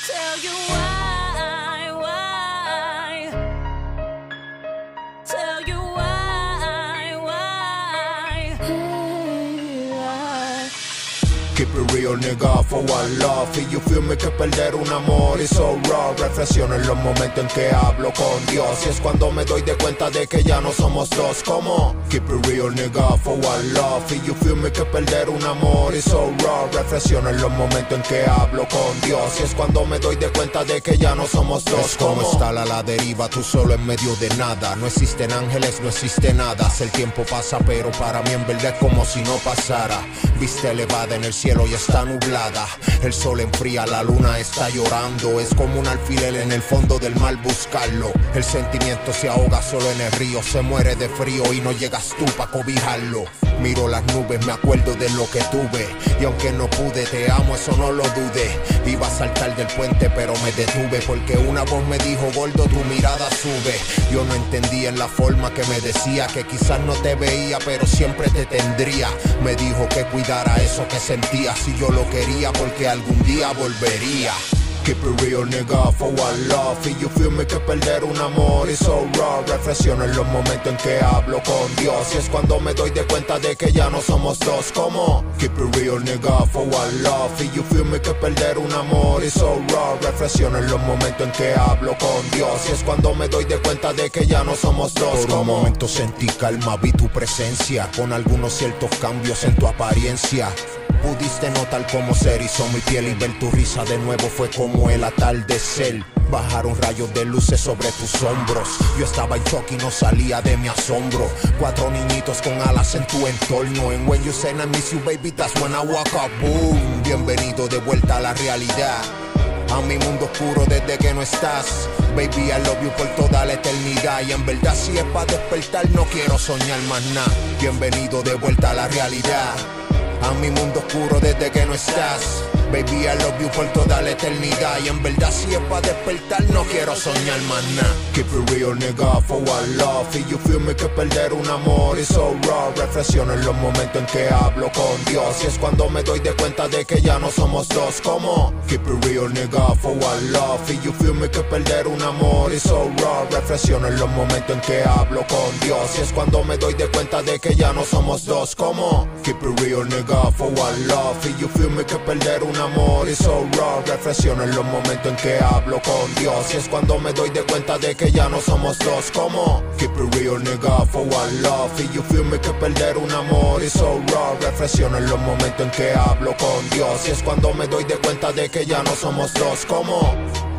Tell you why. Tell you why. Hey, why. Keep it real, nigga, for one love. Y you feel me, que perder un amor is so raw. Reflexiono en los momentos en que hablo con Dios, y es cuando me doy de cuenta de que ya no somos dos. Como keep it real, nigga, for one love. Y you feel me, que perder un amor is so raw. Reflexiono en los momentos en que hablo con Dios, y es cuando me doy de cuenta de que ya no somos dos. Es como estar a la deriva, tú solo en medio de nada. No existen ángeles, no existe nada. El tiempo pasa, pero para mí en verdad es como si no pasara. Vista elevada en el cielo y está nublada. El sol enfría, la luna está llorando. Es como un alfiler en el fondo del mar buscarlo. El sentimiento se ahoga solo en el río. Se muere de frío y no llegas tú pa' cobijarlo. Miro las nubes, me acuerdo de lo que tuve, y aunque no pude, te amo, eso no lo dudé. Iba a saltar del puente pero me detuve, porque una voz me dijo, gordo, tu mirada sube. Yo no entendía en la forma que me decía, que quizás no te veía pero siempre te tendría. Me dijo que cuidara eso que sentía, si yo lo quería, porque algún día volvería. Keep it real, nigga, for one love. Y you feel me, que perder un amor is so raw. Reflexiono en los momentos en que hablo con Dios, y es cuando me doy de cuenta de que ya no somos dos. Como keep it real, nigga, for one love. Y you feel me, que perder un amor is so raw. Reflexiono en los momentos en que hablo con Dios, y es cuando me doy de cuenta de que ya no somos dos. Por un momento sentí calma, vi tu presencia, con algunos ciertos cambios en tu apariencia. Pudiste notar cómo se erizó mi piel, y ver tu risa de nuevo fue como el atardecer. Bajaron rayos de luces sobre tus hombros. Yo estaba en shock y no salía de mi asombro. 4 niñitos con alas en tu entorno. And when you say I miss you, baby, that's when I walk up. Boom. Bienvenido de vuelta a la realidad, a mi mundo oscuro desde que no estás. Baby, I love you por toda la eternidad. Y en verdad si es pa' despertar no quiero soñar más nada. Bienvenido de vuelta a la realidad, a mi mundo oscuro desde que no estás. Baby, I love you por toda la eternidad. Y en verdad si es pa' despertar no quiero soñar más nada. Keep it real, nigga, for one love. Y you feel me, que perder un amor is so raw. Reflexiono en los momentos en que hablo con Dios, y es cuando me doy de cuenta de que ya no somos dos. Como keep it real, nigga, for one love. Y you feel me, que perder un amor is so raw. Reflexiono en los momentos en que hablo con Dios, y es cuando me doy de cuenta de que ya no somos dos. Como keep it real, nigga, for one love. Y you feel me, que perder un amor is so raw. Reflexiono en los momentos en que hablo con Dios, y es cuando me doy de cuenta de que ya no somos dos. Como keep it real, nigga, for one love. Y you feel me, que perder un amor is so raw. Reflexiono en los momentos en que hablo con Dios, y es cuando me doy de cuenta de que ya no somos dos. Como